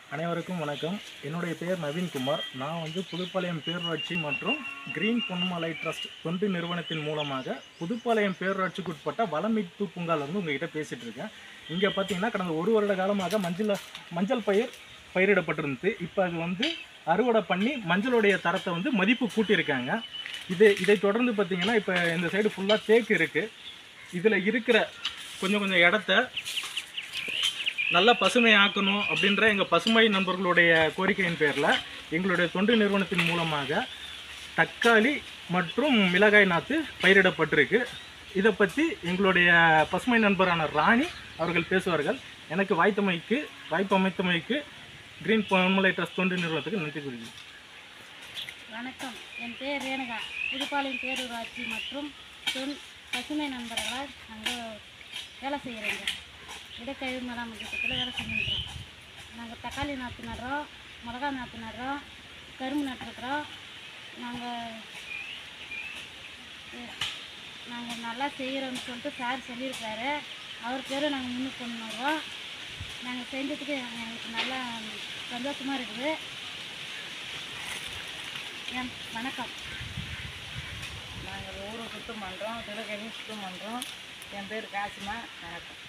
அனைவருக்கும் வணக்கம். என்னுடைய பெயர் நவீன்குமார். நான் புதுப்பாளையம் பேரூராட்சி மற்றும் கிரீன் பொன்மலை ட்ரஸ்ட் தொண்டு நிறுவனத்தின் மூலமாக புதுப்பாளையம் பேரூராட்சிக்குட்பட்ட வளமீட்பு பூங்காவிலிருந்து உங்ககிட்ட பேசிகிட்டு இருக்கேன். இங்கே பார்த்தீங்கன்னா கடந்த ஒரு வருட காலமாக மஞ்சள் பயிரிடப்பட்டிருந்துச்சு. இப்போ அது அறுவடை பண்ணி மஞ்சளுடைய தரத்தை மதிப்பு கூட்டியிருக்காங்க. இதை தொடர்ந்து பார்த்தீங்கன்னா இப்போ இந்த சைடு ஃபுல்லாக தேக்கு இருக்குது. இதில் இருக்கிற கொஞ்சம் இடத்த நல்லா பசுமையாக்கணும் அப்படின்ற எங்கள் பசுமை நண்பர்களுடைய கோரிக்கையின் பேரில் எங்களுடைய தொண்டு நிறுவனத்தின் மூலமாக தக்காளி மற்றும் மிளகாய் நாற்று பயிரிடப்பட்டிருக்கு. இதை பற்றி எங்களுடைய பசுமை நண்பரான ராணி அவர்கள் பேசுவார்கள். எனக்கு வாய்ப்பு அமைத்தமைக்கு கிரீன் பொன்மலை ட்ரஸ்ட் தொண்டு நிறுவனத்துக்கு நன்றி கூறுகிறேன். வணக்கம், என் பேர் ரேணுகா. புதுப்பாளையம் பேரூராட்சி மற்றும் பசுமை நண்பர்களால் நாங்கள் வேலை செய்கிறோங்க. இடக்கழிவு மேலாண்மை திட்டத்தில் வேலை செஞ்சுருக்கிறோம். நாங்கள் தக்காளி நாற்று நடுறோம், மிளகா நாற்று நடுறோம், கரும்பு நட்டுருக்குறோம். நாங்கள் நல்லா செய்கிறோம்னு சொல்லிட்டு சார் சொல்லியிருக்காரு. அவர் பேரும் நாங்கள் முன்னுக்கு கொண்டு வருவோம். நாங்கள் செஞ்சதுக்கு எங்களுக்கு நல்லா சந்தோஷமாக இருக்குது. வணக்கம். நாங்கள் ஊரை சுத்தம் பண்ணுறோம், திலகணி சுத்தம் பண்ணுறோம். என் பேர் காசிமா. வணக்கம்.